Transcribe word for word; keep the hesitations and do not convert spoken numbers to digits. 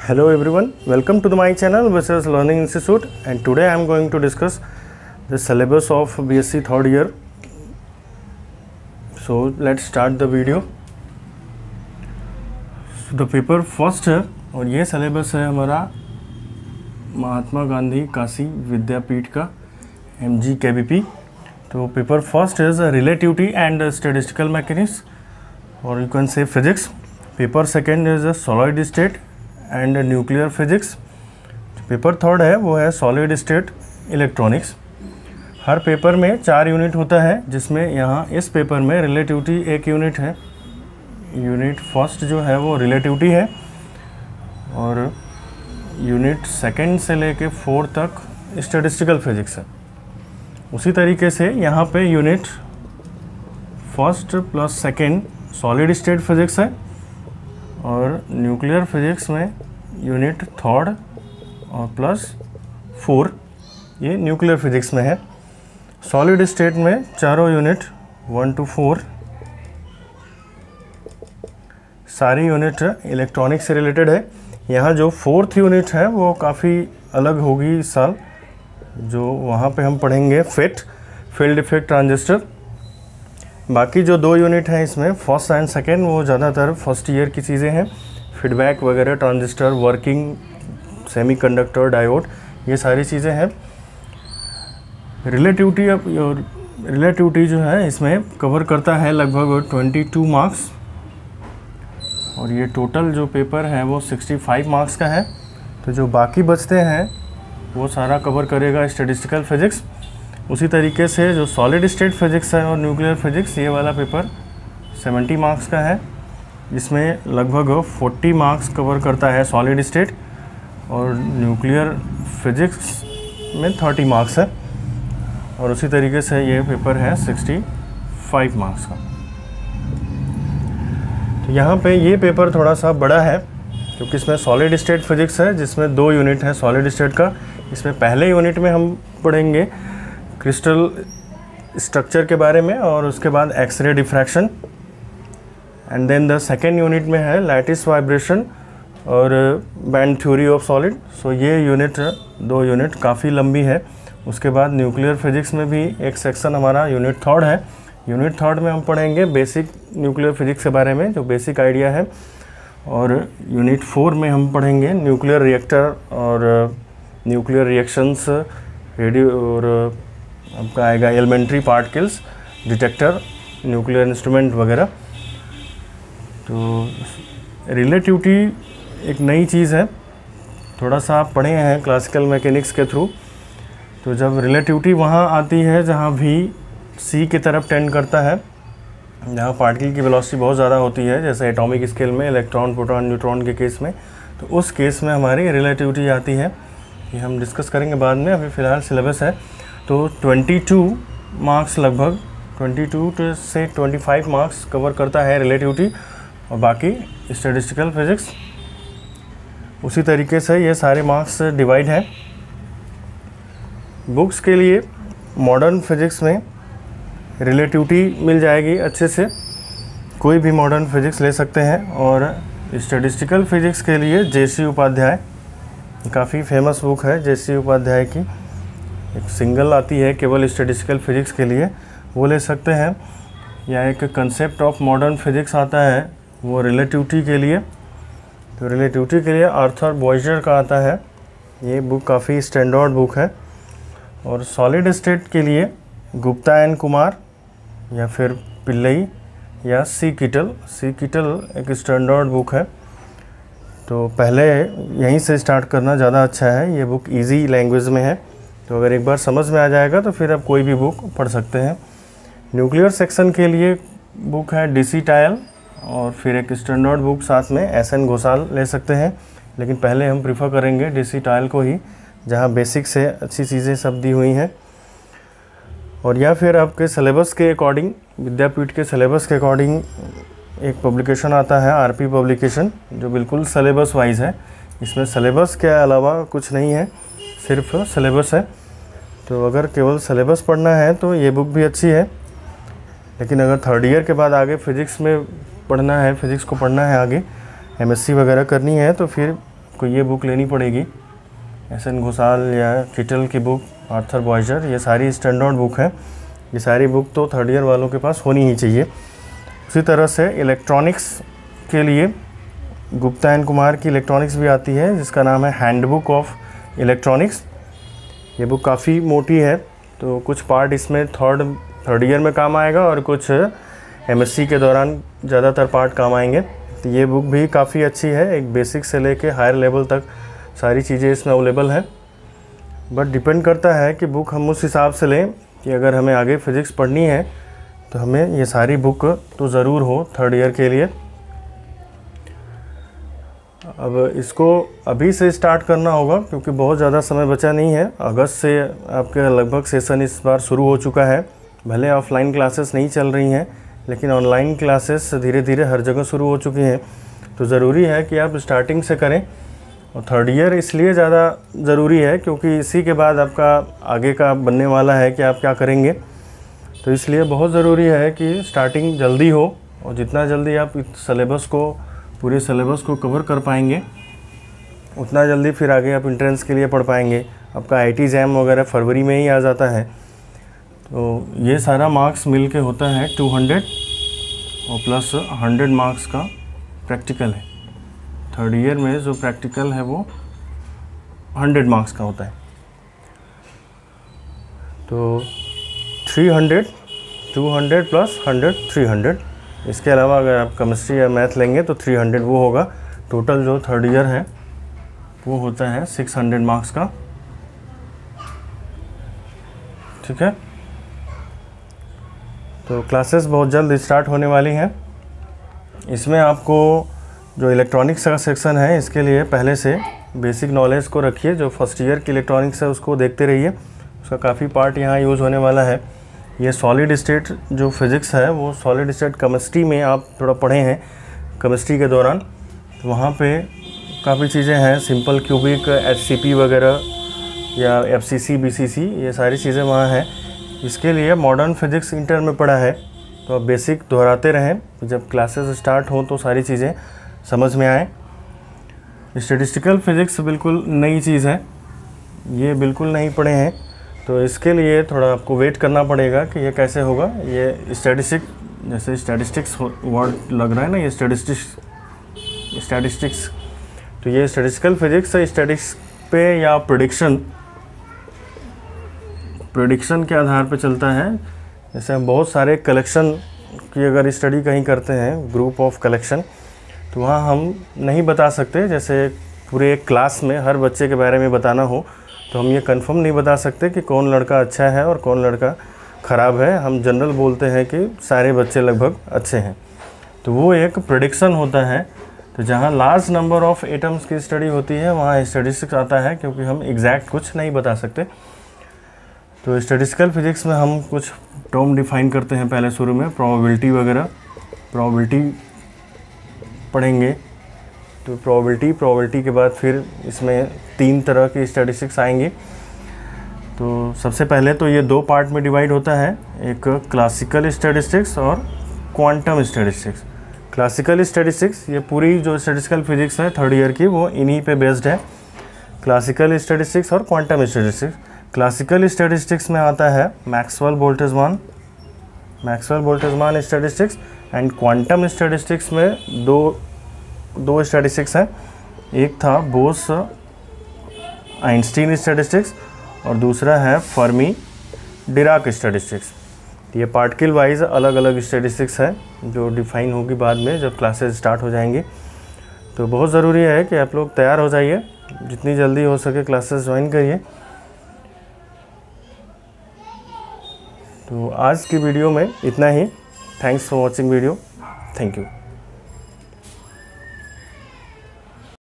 Hello everyone, welcome to the my channel Visas Learning Institute, and today I am going to discuss the syllabus of B S c third year. So let's start the video. So the paper first है और ये syllabus है हमारा महात्मा गांधी काशी विद्यापीठ का M G K B P. तो paper first is relativity and statistical mechanics और you can say physics. Paper second is solid state and nuclear physics. Paper third है वो है सॉलिड स्टेट इलेक्ट्रॉनिक्स. हर पेपर में चार यूनिट होता है, जिसमें यहाँ इस पेपर में रिलेटिविटी एक यूनिट है. यूनिट फर्स्ट जो है वो रिलेटिविटी है और यूनिट सेकंड से लेके फोर तक स्टैटिस्टिकल फिजिक्स है. उसी तरीके से यहाँ पे unit first plus second solid state physics है और न्यूक्लियर फिजिक्स में यूनिट थर्ड और प्लस फोर ये न्यूक्लियर फिजिक्स में है. सॉलिड स्टेट में चारों यूनिट वन टू फोर सारी यूनिट इलेक्ट्रॉनिक्स से रिलेटेड है. यहाँ जो फोर्थ यूनिट है वो काफ़ी अलग होगी इस साल. जो वहाँ पे हम पढ़ेंगे फेट फील्ड इफेक्ट ट्रांजिस्टर. बाकी जो दो यूनिट हैं इसमें फर्स्ट एंड सेकेंड वो ज़्यादातर फर्स्ट ईयर की चीज़ें हैं. फीडबैक वगैरह, ट्रांजिस्टर, वर्किंग, सेमीकंडक्टर, डायोड, ये सारी चीज़ें हैं. रिलेटिविटी अब रिलेटिविटी जो है इसमें कवर करता है लगभग बाईस मार्क्स और ये टोटल जो पेपर है वो पैंसठ मार्क्स का है. तो जो बाकी बचते हैं वो सारा कवर करेगा स्टैटिस्टिकल फिजिक्स. उसी तरीके से जो सॉलिड स्टेट फिजिक्स है और न्यूक्लियर फिजिक्स, ये वाला पेपर सत्तर मार्क्स का है, जिसमें लगभग चालीस मार्क्स कवर करता है सॉलिड स्टेट और न्यूक्लियर फिजिक्स में तीस मार्क्स है. और उसी तरीके से ये पेपर है पैंसठ मार्क्स का. तो यहाँ पे ये पेपर थोड़ा सा बड़ा है क्योंकि इसमें सॉलिड स्टेट फिजिक्स है जिसमें दो यूनिट है सॉलिड स्टेट का. इसमें पहले यूनिट में हम पढ़ेंगे क्रिस्टल स्ट्रक्चर के बारे में और उसके बाद X ray diffraction. And then the second unit में है लैटिस वाइब्रेशन और band theory of solid. So ये यूनिट दो यूनिट काफ़ी लंबी है. उसके बाद न्यूक्लियर फिजिक्स में भी एक सेक्शन हमारा यूनिट थर्ड है. यूनिट थर्ड में हम पढ़ेंगे बेसिक न्यूक्लियर फिजिक्स के बारे में, जो बेसिक आइडिया है. और यूनिट फोर में हम पढ़ेंगे न्यूक्लियर रिएक्टर और न्यूक्लियर रिएक्शंस, रेडियो और आपका आएगा elementary particles detector, nuclear instrument वगैरह. तो रिलेटिविटी एक नई चीज़ है, थोड़ा सा आप पढ़े हैं क्लासिकल मैकेनिक्स के थ्रू. तो जब रिलेटिविटी वहाँ आती है जहाँ भी सी की तरफ टेंड करता है, जहाँ पार्टिकल की वेलोसिटी बहुत ज़्यादा होती है, जैसे एटॉमिक स्केल में इलेक्ट्रॉन, प्रोटॉन, न्यूट्रॉन के केस में, तो उस केस में हमारी रिलेटिविटी आती है. ये हम डिस्कस करेंगे बाद में, अभी फ़िलहाल सिलेबस है. तो बाईस मार्क्स लगभग बाईस से पच्चीस मार्क्स कवर करता है रिलेटिविटी और बाकी स्टैटिस्टिकल फिजिक्स. उसी तरीके से ये सारे मार्क्स डिवाइड हैं. बुक्स के लिए मॉडर्न फिजिक्स में रिलेटिविटी मिल जाएगी अच्छे से, कोई भी मॉडर्न फिजिक्स ले सकते हैं. और स्टैटिस्टिकल फिजिक्स के लिए जे सी उपाध्याय, काफ़ी फेमस बुक है जे सी उपाध्याय की, एक सिंगल आती है केवल स्टैटिस्टिकल फिजिक्स के लिए, वो ले सकते हैं. या एक कंसेप्ट ऑफ मॉडर्न फिजिक्स आता है वो रिलेटिविटी के लिए. तो रिलेटिविटी के लिए आर्थर बॉयजर का आता है, ये बुक काफ़ी स्टैंडर्ड बुक है. और सॉलिड स्टेट के लिए गुप्ता एंड कुमार या फिर पिल्लई या सी किटल सी किटल एक स्टैंडर्ड बुक है. तो पहले यहीं से स्टार्ट करना ज़्यादा अच्छा है. ये बुक इजी लैंग्वेज में है, तो अगर एक बार समझ में आ जाएगा तो फिर आप कोई भी बुक पढ़ सकते हैं. न्यूक्लियर सेक्शन के लिए बुक है डी सी टायल और फिर एक स्टैंडर्ड बुक साथ में एस एन घोषाल ले सकते हैं. लेकिन पहले हम प्रीफर करेंगे डी सी टायल को ही, जहाँ बेसिक से अच्छी चीज़ें सब दी हुई हैं. और या फिर आपके सिलेबस के अकॉर्डिंग, विद्यापीठ के सिलेबस के अकॉर्डिंग एक पब्लिकेशन आता है आर पी पब्लिकेशन, जो बिल्कुल सिलेबस वाइज है. इसमें सिलेबस के अलावा कुछ नहीं है, सिर्फ सिलेबस है. तो अगर केवल सिलेबस पढ़ना है तो ये बुक भी अच्छी है. लेकिन अगर थर्ड ईयर के बाद आगे फिज़िक्स में पढ़ना है, फिज़िक्स को पढ़ना है, आगे एमएससी वगैरह करनी है, तो फिर आपको ये बुक लेनी पड़ेगी, एस एन घोषाल या किटल की बुक, आर्थर बॉयजर, ये सारी स्टैंडर्ड बुक है। ये सारी बुक तो थर्ड ईयर वालों के पास होनी ही चाहिए। उसी तरह से इलेक्ट्रॉनिक्स के लिए गुप्ता एंड कुमार की इलेक्ट्रॉनिक्स भी आती है, जिसका नाम है हैंडबुक ऑफ इलेक्ट्रॉनिक्स। ये बुक काफ़ी मोटी है, तो कुछ पार्ट इसमें थर्ड थर्ड ईयर में काम आएगा और कुछ एमएससी के दौरान ज़्यादातर पार्ट काम आएंगे। तो ये बुक भी काफ़ी अच्छी है, एक बेसिक से लेके हायर लेवल तक सारी चीज़ें इसमें अवेलेबल हैं। बट डिपेंड करता है कि बुक हम उस हिसाब से लें कि अगर हमें आगे फिज़िक्स पढ़नी है तो हमें ये सारी बुक तो ज़रूर हो थर्ड ईयर के लिए। अब इसको अभी से स्टार्ट करना होगा क्योंकि बहुत ज़्यादा समय बचा नहीं है। अगस्त से आपके लगभग सेशन इस बार शुरू हो चुका है। भले ऑफलाइन क्लासेस नहीं चल रही हैं, लेकिन ऑनलाइन क्लासेस धीरे धीरे हर जगह शुरू हो चुकी हैं। तो ज़रूरी है कि आप स्टार्टिंग से करें। और थर्ड ईयर इसलिए ज़्यादा ज़रूरी है क्योंकि इसी के बाद आपका आगे का बनने वाला है कि आप क्या करेंगे। तो इसलिए बहुत ज़रूरी है कि स्टार्टिंग जल्दी हो, और जितना जल्दी आप सिलेबस को पूरे सिलेबस को कवर कर पाएंगे उतना जल्दी फिर आगे आप एंट्रेंस के लिए पढ़ पाएंगे। आपका आईटी एग्ज़ाम वगैरह फरवरी में ही आ जाता है। तो ये सारा मार्क्स मिल के होता है टू हंड्रेड और प्लस हंड्रेड मार्क्स का प्रैक्टिकल है। थर्ड ईयर में जो प्रैक्टिकल है वो हंड्रेड मार्क्स का होता है। तो three hundred, two hundred plus hundred, three hundred. इसके अलावा अगर आप केमिस्ट्री या मैथ लेंगे तो थ्री हंड्रेड वो होगा। टोटल जो थर्ड ईयर है वो होता है सिक्स हंड्रेड मार्क्स का। ठीक है, तो क्लासेस बहुत जल्द स्टार्ट होने वाली हैं। इसमें आपको जो इलेक्ट्रॉनिक्स का सेक्शन है इसके लिए पहले से बेसिक नॉलेज को रखिए। जो फर्स्ट ईयर की इलेक्ट्रॉनिक्स है उसको देखते रहिए, उसका काफ़ी पार्ट यहाँ यूज़ होने वाला है। ये सॉलिड स्टेट जो फिज़िक्स है वो सॉलिड स्टेट केमिस्ट्री में आप थोड़ा पढ़े हैं केमिस्ट्री के दौरान, तो वहाँ पे काफ़ी चीज़ें हैं। सिंपल क्यूबिक, एचसीपी वगैरह या एफसीसी, बीसीसी, ये सारी चीज़ें वहाँ हैं। इसके लिए मॉडर्न फिज़िक्स इंटर में पढ़ा है, तो आप बेसिक दोहराते रहें, जब क्लासेस स्टार्ट हों तो सारी चीज़ें समझ में आएँ। स्टैटिस्टिकल फिज़िक्स बिल्कुल नई चीज़ है, ये बिल्कुल नहीं पढ़े हैं, तो इसके लिए थोड़ा आपको वेट करना पड़ेगा कि ये कैसे होगा। ये स्टैटिस्टिक, जैसे स्टैटिस्टिक्स वर्ड लग रहा है ना, ये स्टैटिस्टिक्स स्टैटिस्टिक्स तो ये स्टैटिस्टिकल फिज़िक्स स्टैटिस्टिक्स पे या प्रेडिक्शन प्रेडिक्शन के आधार पे चलता है। जैसे हम बहुत सारे कलेक्शन की अगर स्टडी कहीं करते हैं, ग्रुप ऑफ कलेक्शन, तो वहाँ हम नहीं बता सकते। जैसे पूरे एक क्लास में हर बच्चे के बारे में बताना हो तो हम ये कंफर्म नहीं बता सकते कि कौन लड़का अच्छा है और कौन लड़का ख़राब है। हम जनरल बोलते हैं कि सारे बच्चे लगभग अच्छे हैं, तो वो एक प्रेडिक्शन होता है। तो जहाँ लार्ज नंबर ऑफ़ एटम्स की स्टडी होती है वहाँ स्टैटिस्टिक्स आता है, क्योंकि हम एग्जैक्ट कुछ नहीं बता सकते। तो स्टैटिस्टिकल फिज़िक्स में हम कुछ टर्म डिफाइन करते हैं पहले शुरू में, प्रोबेबिलिटी वगैरह, प्रोबेबिलिटी पढ़ेंगे। तो प्रोबेबिलिटी प्रोबेबिलिटी के बाद फिर इसमें तीन तरह की स्टैटिस्टिक्स आएंगी। तो सबसे पहले तो ये दो पार्ट में डिवाइड होता है, एक क्लासिकल स्टैटिस्टिक्स और क्वांटम स्टैटिस्टिक्स। क्लासिकल स्टैटिस्टिक्स, ये पूरी जो स्टैटिस्टिकल फिज़िक्स है थर्ड ईयर की वो इन्हीं पे बेस्ड है, क्लासिकल स्टैटिस्टिक्स और क्वांटम स्टैटिस्टिक्स। क्लासिकल स्टैटिस्टिक्स में आता है Maxwell Boltzmann Maxwell Boltzmann statistics, and quantum statistics में दो दो स्टैटिस्टिक्स हैं। एक था बोस आइंस्टीन स्टैटिस्टिक्स और दूसरा है फर्मी डिराक स्टैटिस्टिक्स। ये पार्टिकल वाइज अलग अलग स्टैटिस्टिक्स है जो डिफाइन होगी बाद में जब क्लासेस स्टार्ट हो जाएंगी। तो बहुत ज़रूरी है कि आप लोग तैयार हो जाइए, जितनी जल्दी हो सके क्लासेस ज्वाइन करिए। तो आज की वीडियो में इतना ही। Thanks for watching video. Thank you.